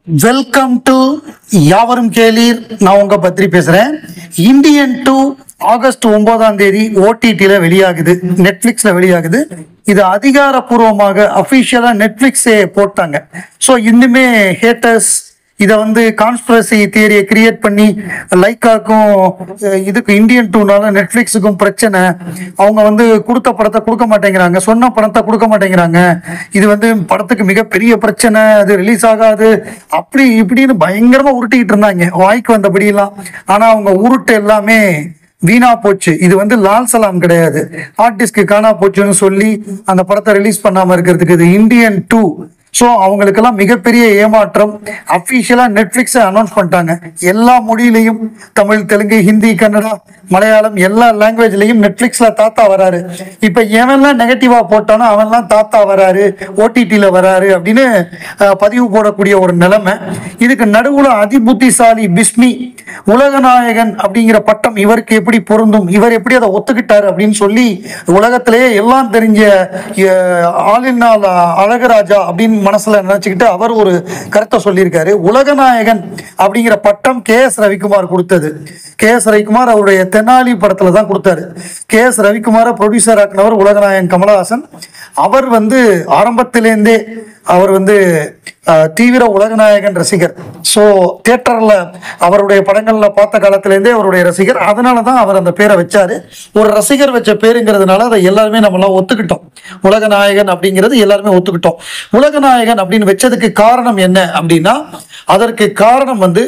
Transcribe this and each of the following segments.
Welcome to யாவரும் கேளீர். நான் உங்க பத்ரி பேசுறேன். இந்தியன் 2 ஆகஸ்ட் 9ஆம் தேதி ஓடிடில வெளியாகுது, நெட்ஃபிளிக்ஸ்ல வெளியாகுது. இது அதிகாரப்பூர்வமாக அபிஷியலா நெட்ஃபிளிக்ஸே போட்டாங்க. ஸோ இன்னுமே ஹேட்டர்ஸ் இதை வந்து கான்ஸ்பிரசி தியரியை கிரியேட் பண்ணி லைக்காக்கும் இதுக்கு இந்தியன் 2னால நெட்ஃபிளிக்ஸுக்கும் பிரச்சனை. அவங்க வந்து கொடுத்த படத்தை கொடுக்க மாட்டேங்கிறாங்க, சொன்ன படத்தை கொடுக்க மாட்டேங்கிறாங்க. இது வந்து படத்துக்கு மிகப்பெரிய பிரச்சனை, அது ரிலீஸ் ஆகாது அப்படி இப்படின்னு பயங்கரமா உருட்டிக்கிட்டு இருந்தாங்க வாய்க்கு வந்தபடியெல்லாம். ஆனா அவங்க உருட்டு எல்லாமே வீணா போச்சு. இது வந்து லால் சலாம் கிடையாது, ஹார்ட் டிஸ்க் காணா போச்சுன்னு சொல்லி அந்த படத்தை ரிலீஸ் பண்ணாம இருக்கிறதுக்கு இது இந்தியன் 2. ஸோ அவங்களுக்கெல்லாம் மிகப்பெரிய ஏமாற்றம். அஃபிஷியலா நெட்ஃபிளிக்ஸை அனௌன்ஸ் பண்ணிட்டாங்க. எல்லா மொழியிலையும், தமிழ், தெலுங்கு, ஹிந்தி, கன்னடா, மலையாளம் எல்லா லாங்குவேஜ்லையும் நெட்ஃபிளிக்ஸ்ல தாத்தா வராரு. இப்ப எவன்லாம் நெகட்டிவா போட்டானோ அவன்லாம் தாத்தா வராரு, ஓடிடியில வராரு அப்படின்னு பதிவு போடக்கூடிய ஒரு நிலைமை. இதுக்கு நடுவுல அதிபுத்திசாலி பிஸ்மி உலகநாயகன் அப்படிங்கிற பட்டம் இவருக்கு எப்படி பொருந்தும், இவர் எப்படி அதை ஒத்துக்கிட்டாரு அப்படின்னு சொல்லி உலகத்திலேயே எல்லாம் தெரிஞ்ச ஆளினால் அழகராஜா அப்படின்னு மனசுல நினைச்சுக்கிட்டு அவர் ஒரு கருத்தை சொல்லியிருக்காரு. உலகநாயகன் அப்படிங்கிற பட்டம் கே.எஸ். ரவிக்குமார் கொடுத்தது. கே.எஸ். ரவிக்குமார் அவருடைய தெனாலி படத்துல தான் கொடுத்தாரு. கே.எஸ். ரவிக்குமார ப்ரொடியூசர் ஆக்கினவர் உலகநாயகன் கமலஹாசன். அவர் வந்து ஆரம்பத்திலேருந்தே அவர் வந்து தீவிர உலகநாயகன் ரசிகர். ஸோ தியேட்டர்ல அவருடைய படங்கள்ல பார்த்த காலத்திலேருந்தே அவருடைய ரசிகர். அதனாலதான் அவர் அந்த பேரை வச்சாரு. ஒரு ரசிகர் வச்ச பேருங்கிறதுனால அதை எல்லாருமே நம்மளாம் ஒத்துக்கிட்டோம். உலகநாயகன் அப்படிங்கிறது எல்லாருமே ஒத்துக்கிட்டோம். உலகநாயகன் அப்படின்னு வச்சதுக்கு காரணம் என்ன அப்படின்னா, அதற்கு காரணம் வந்து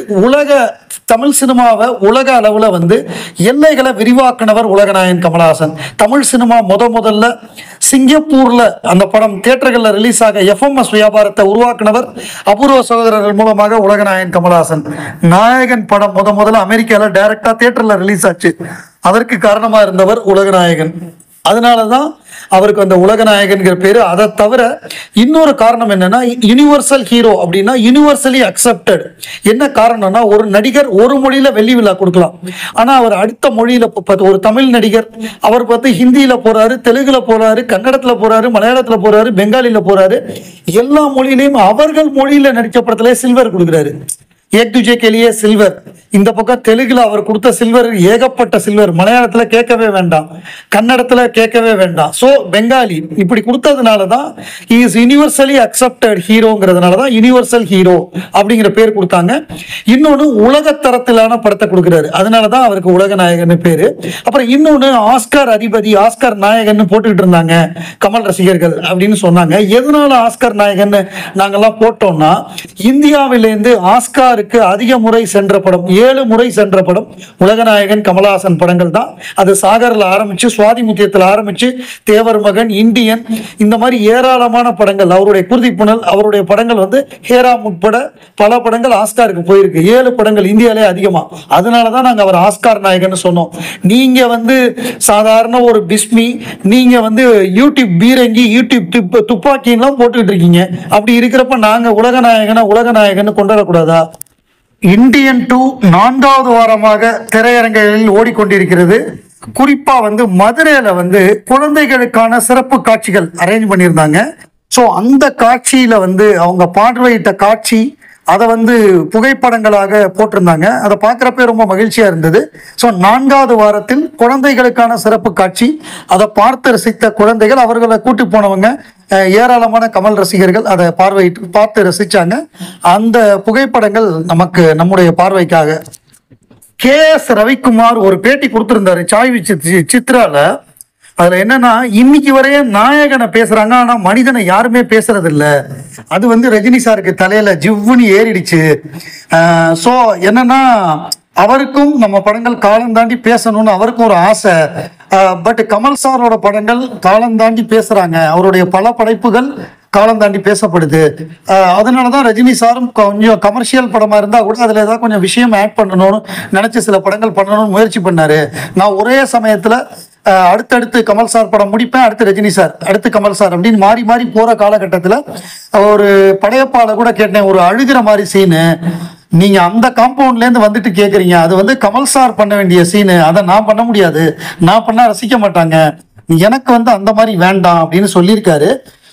தமிழ் சினிமாவை உலக அளவுல வந்து எல்லைகளை விரிவாக்கினவர் உலகநாயகன் கமலஹாசன். தமிழ் சினிமா முதல்ல சிங்கப்பூர்ல அந்த படம் தியேட்டர்கள்ல ரிலீஸ் ஆக எஃப்எம்எஸ் வியாபாரத்தை உருவாக்கினவர் அபூர்வ சகோதரர்கள் மூலமாக உலகநாயகன் கமலஹாசன். நாயகன் படம் முதல்ல அமெரிக்கால டைரக்டா தியேட்டர்ல ரிலீஸ் ஆச்சு. அதற்கு காரணமா இருந்தவர் உலகநாயகன். அதனாலதான் அவருக்கு அந்த உலகநாயகன்கிற பேரு. அதை தவிர இன்னொரு காரணம் என்னன்னா, யூனிவர்சல் ஹீரோ அப்படின்னா யூனிவர்சலி அக்செப்டட். என்ன காரணம்னா, ஒரு நடிகர் ஒரு மொழியில வெள்ளி விழா கொடுக்கலாம், ஆனா அவர் அடுத்த மொழியில ஒரு தமிழ் நடிகர் அவர் பார்த்து ஹிந்தியில போறாரு, தெலுங்குல போறாரு, கன்னடத்துல போறாரு, மலையாளத்துல போறாரு, பெங்காலில போறாரு. எல்லா மொழியிலையும் அவர்கள் மொழியில நடிச்ச படத்துல சில்வர் கொடுக்குறாரு. ஏக் துஜே கேலியே சில்வர். இந்த பக்கம் தெலுங்குல அவர் கொடுத்த சில்வர் ஏகப்பட்ட சில்வர். மலையாளத்துல கேட்கவே வேண்டாம், கன்னடத்துல கேட்கவே வேண்டாம். ஸோ பெங்காலி இப்படி கொடுத்ததுனாலதான் இஸ் யூனிவர்சலி அக்செப்டட் ஹீரோங்கிறதுனாலதான் யூனிவர்சல் ஹீரோ அப்படிங்கிற பேர் கொடுத்தாங்க. இன்னொன்னு உலகத்தரத்திலான படத்தை கொடுக்குறாரு, அதனாலதான் அவருக்கு உலகநாயகன் பேரு. அப்புறம் இன்னொன்னு ஆஸ்கார் அதிபதி, ஆஸ்கார் நாயகன் போட்டுக்கிட்டு இருந்தாங்க கமல் ரசிகர்கள் அப்படின்னு சொன்னாங்க. எதனால ஆஸ்கார் நாயகன் நாங்கெல்லாம் போட்டோம்னா, இந்தியாவிலேருந்து ஆஸ்கார் அதிக முறை சென்ற படம், 7 முறை சென்ற படம் உலகநாயகன் கமலஹாசன் படங்கள் தான். அது சாகர்ல ஆரம்பிச்சு, சுவாதி முத்தியத்தில் ஆரம்பிச்சு, தேவர் மகன், இந்தியன், இந்த மாதிரி ஏராளமான படங்கள், அவருடைய குருதிப்புணல், அவருடைய படங்கள் வந்து ஹேரா உட்பட பல படங்கள் ஆஸ்காருக்கு போயிருக்கு. 7 படங்கள் இந்தியாவிலே அதிகமா. அதனாலதான் நாங்க அவர் ஆஸ்கார் நாயகன் சொன்னோம். நீங்க வந்து சாதாரண ஒரு பிஸ்மி, நீங்க வந்து யூடியூப் பீரங்கி, யூடியூப் துப்பாக்கிலாம் போட்டுக்கிட்டு இருக்கீங்க. அப்படி இருக்கிறப்ப நாங்க உலகநாயகன் கொண்டாடக்கூடாதா? இந்தியன் 2 4வது வாரமாக திரையரங்குகளில் ஓடிக்கொண்டிருக்கிறது. குறிப்பா வந்து மதுரையில வந்து குழந்தைகளுக்கான சிறப்பு காட்சிகள் அரேஞ்ச் பண்ணியிருந்தாங்க. ஸோ அந்த காட்சியில வந்து அவங்க பார்வையிட்ட காட்சி அதை வந்து புகைப்படங்களாக போட்டிருந்தாங்க. அதை பார்க்குறப்ப ரொம்ப மகிழ்ச்சியா இருந்தது. ஸோ 4வது வாரத்தில் குழந்தைகளுக்கான சிறப்பு காட்சி, அதை பார்த்து ரசித்த குழந்தைகள், அவர்களை கூட்டி போனவங்க ஏராளமான கமல் ரசிகர்கள் அதை பார்த்து ரசிச்சாங்க. அந்த புகைப்படங்கள் நம்முடைய பார்வைக்காக. கே.எஸ். ரவிக்குமார் ஒரு பேட்டி கொடுத்திருந்தாரு சாய் சித்ரால. அதுல என்னன்னா, இன்னைக்கு வரைய நாயகனை பேசுறாங்க, ஆனா மனிதனை யாருமே பேசுறது இல்ல. அது வந்து ரஜினி சாருக்கு தலையில ஜிவ்வுன்னு ஏறிடுச்சு. சோ என்னன்னா, அவருக்கும் நம்ம படங்கள் காலம் தாண்டி பேசணும்னு அவருக்கும் ஒரு ஆசை. பட் கமல் சாரோட படங்கள் காலம் தாண்டி பேசுறாங்க, அவருடைய பல படைப்புகள் காலம் தாண்டி பேசப்படுது. அதனாலதான் ரஜினி சாரும் கொஞ்சம் கமர்ஷியல் படமா இருந்தா கூட அதுல ஏதாவது கொஞ்சம் விஷயம் ஆட் பண்ணணும்னு நினைச்சு சில படங்கள் பண்ணணும்னு முயற்சி பண்ணாரு. நான் ஒரே சமயத்துல அடுத்தடுத்து கமல் சார் படம் முடிப்பேன், அடுத்து ரஜினி சார், அடுத்து கமல் சார் அப்படின்னு மாறி மாறி போற காலகட்டத்துல ஒரு படையப்பால கூட கேட்டேன், ஒரு அழுகிற மாதிரி சீனு நீங்க அந்த காம்பவுண்ட்ல இருந்து வந்துட்டு கேக்குறீங்க, அது வந்து கமல் சார் பண்ண வேண்டிய சீனு, அதை நான் பண்ண முடியாது, நான் பண்ணா ரசிக்க மாட்டாங்க, எனக்கு வந்து அந்த மாதிரி வேண்டாம் அப்படின்னு சொல்லியிருக்காரு.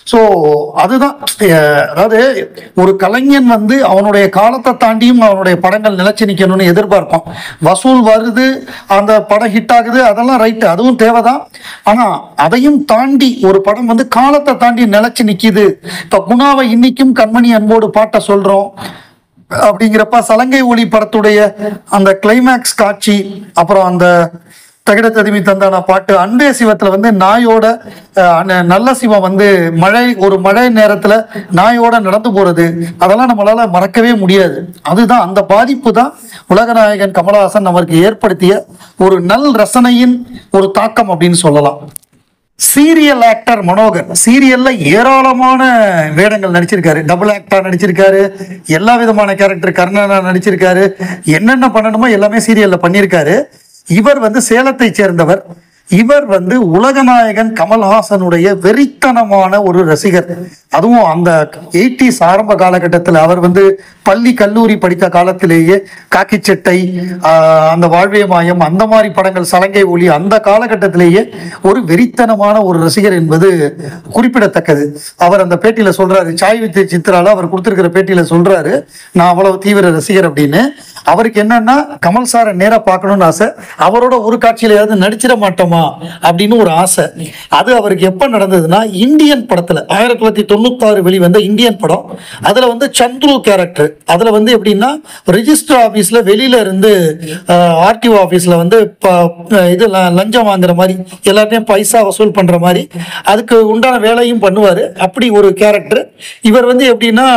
ஸோ அதுதான் அதாவது ஒரு கலைஞன் வந்து அவனுடைய காலத்தை தாண்டியும் அவனுடைய படங்கள் நிலைச்சு நிற்கணும்னு எதிர்பார்ப்பான். வசூல் வருது, அந்த படம் ஹிட் ஆகுது, அதெல்லாம் ரைட்டு, அதுவும் தேவைதான். ஆனால் அதையும் தாண்டி ஒரு படம் வந்து காலத்தை தாண்டி நிலைச்சு நிற்கிது. இப்போ குணாவை இன்னைக்கும் கண்மணி அன்போடு பாட்டை சொல்கிறோம் அப்படிங்கிறப்ப சலங்கை ஒளி படத்துடைய அந்த கிளைமேக்ஸ் காட்சி, அப்புறம் அந்த தகிட ததுமி தந்தான பாட்டு, அன்பே சிவத்துல வந்து நாயோட நல்ல சிவம் வந்து ஒரு மழை நேரத்துல நாயோட நடந்து போறது, அதெல்லாம் நம்மளால மறக்கவே முடியாது. அதுதான் அந்த பாதிப்பு தான் உலகநாயகன் கமலஹாசன் நமக்கு ஏற்படுத்திய ஒரு நல் ரசனையின் ஒரு தாக்கம் அப்படின்னு சொல்லலாம். சீரியல் ஆக்டர் மனோகர் சீரியல்ல ஏராளமான வேடங்கள் நடிச்சிருக்காரு. டபுள் ஆக்டா நடிச்சிருக்காரு, எல்லா விதமான கேரக்டர் கர்ணனா நடிச்சிருக்காரு, என்னென்ன பண்ணணுமோ எல்லாமே சீரியல்ல பண்ணியிருக்காரு. இவர் வந்து சேலத்தை சேர்ந்தவர். இவர் வந்து உலகநாயகன் கமல்ஹாசனுடைய வெறித்தனமான ஒரு ரசிகர். அதுவும் அந்த 80s ஆரம்ப காலகட்டத்தில் அவர் வந்து பள்ளி கல்லூரி படித்த காலத்திலேயே காக்கி சட்டை, அந்த வாழ்வே மாயம், அந்த மாதிரி படங்கள், சலங்கை ஒளி, அந்த காலகட்டத்திலேயே ஒரு வெறித்தனமான ஒரு ரசிகர் என்பது குறிப்பிடத்தக்கது. அவர் அந்த பேட்டியில சொல்றாரு, சாய் வித் சித்ரால அவர் கொடுத்திருக்கிற பேட்டியில சொல்றாரு, நான் அவ்வளவு தீவிர ரசிகர் அப்படின்னு. அவருக்கு என்னன்னா கமல் சாரை நேரா பார்க்கணும்னு ஆசை, அவரோட ஒரு காட்சியிலையாவது நடிச்சிட மாட்டோமா அப்படின்னு ஒரு ஆசை. அது அவருக்கு எப்ப நடந்ததுன்னா, இந்தியன் படத்துல 1996 வெளிவந்த இந்தியன் படம், அதுல வந்து சந்துரு கேரக்டர். அதுல வந்து எப்படின்னா ரெஜிஸ்டர் ஆபீஸ்ல வெளியில இருந்து ஆர்டிஓ ஆபீஸ்ல வந்து இது லஞ்சம் வாங்குற மாதிரி, எல்லாத்தையும் பைசா வசூல் பண்ற மாதிரி அதுக்கு உண்டான வேலையும் பண்ணுவாரு. அப்படி ஒரு கேரக்டர். இவர் வந்து எப்படின்னா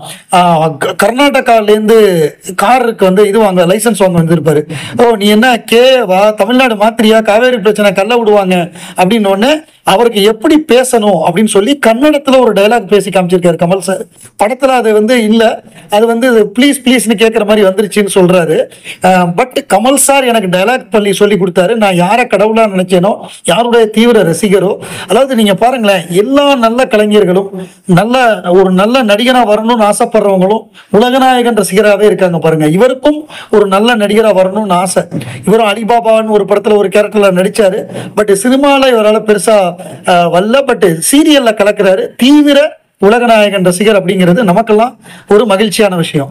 கர்நாடகால இருந்து காருக்கு வந்து இது வாங்க லைசன்ஸ் வாங்க வந்திருப்பாரு. ஓ நீ என்ன கேவா தமிழ்நாடு மாத்திரியா, காவேரி பிரச்சனை கல்ல விடுவாங்க அப்படின்னு ஒண்ணு அவருக்கு எப்படி பேசணும் அப்படின்னு சொல்லி கன்னடத்துல ஒரு டயலாக் பேசி காமிச்சிருக்காரு கமல் சார். படத்துல அது வந்து இல்ல, அது வந்து ப்ளீஸ் ப்ளீஸ்னு கேட்கற மாதிரி வந்துருச்சுன்னு சொல்றாரு. பட் கமல் சார் எனக்கு டயலாக் பண்ணி சொல்லி கொடுத்தாரு. நான் யாரை கடவுளா நினைச்சேனோ, யாருடைய தீவிர ரசிகரோ, அதாவது நீங்க பாருங்களேன், எல்லா நல்ல கலைஞர்களும் ஒரு நல்ல நடிகனா வரணும்னு ஆசைப்படுறவங்களும் உலகநாயகன் ரசிகராகவே இருக்காங்க பாருங்க. இவருக்கும் ஒரு நல்ல நடிகரா வரணும்னு ஆசை. இவரும் அலிபாபான்னு ஒரு படத்துல ஒரு கேரக்டர்ல நடிச்சாரு. பட் சினிமால இவரால் பெருசா வரல. பட் சீரியல்ல கலக்கிறாரு. தீவிர உலகநாயகன் ரசிகர் அப்படிங்கிறது நமக்கெல்லாம் ஒரு மகிழ்ச்சியான விஷயம்.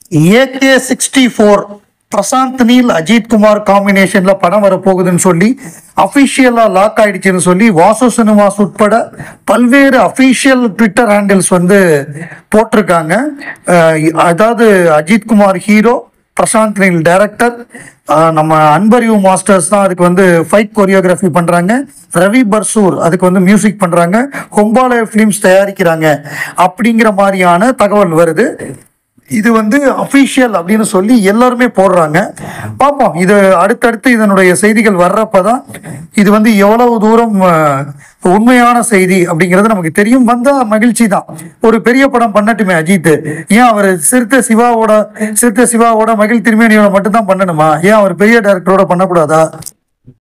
AK64 பிரசாந்த் நீல் அஜித் குமார் காம்பினேஷன்ல படம் வரப்போகுதுன்னு சொல்லி அபிஷியலா லாக் ஆயிடுச்சுன்னு சொல்லி வாசு சினிமாஸ் உட்பட பல்வேறு அபிஷியல் ட்விட்டர் ஹேண்டில்ஸ் வந்து போட்டிருக்காங்க. அதாவது அஜித் குமார் ஹீரோ, பிரசாந்த் நீல் டைரக்டர், நம்ம அன்பரியூ மாஸ்டர்ஸ் தான் அதுக்கு வந்து ஃபைட் கொரியோகிராஃபி பண்றாங்க, ரவி பர்சூர் அதுக்கு வந்து மியூசிக் பண்றாங்க, ஹொம்பாலே ஃபிலிம்ஸ் தயாரிக்கிறாங்க அப்படிங்கிற மாதிரியான தகவல் வருது. இது வந்து அஃபிஷியல் அப்படின்னு சொல்லி எல்லாருமே போடுறாங்க. பார்ப்போம், இது அடுத்தடுத்து இதனுடைய செய்திகள் வர்றப்பதான் இது வந்து எவ்வளவு தூரம் உண்மையான செய்தி அப்படிங்கிறது நமக்கு தெரியும். வந்தா மகிழ்ச்சி தான். ஒரு பெரிய படம் பண்ணட்டுமே அஜித், ஏன் அவர் சிறுத்தை சிவாவோட மகிழ் திருமேனியோட மட்டும்தான் பண்ணணுமா? ஏன் அவர் பெரிய டைரக்டரோட பண்ணக்கூடாதா?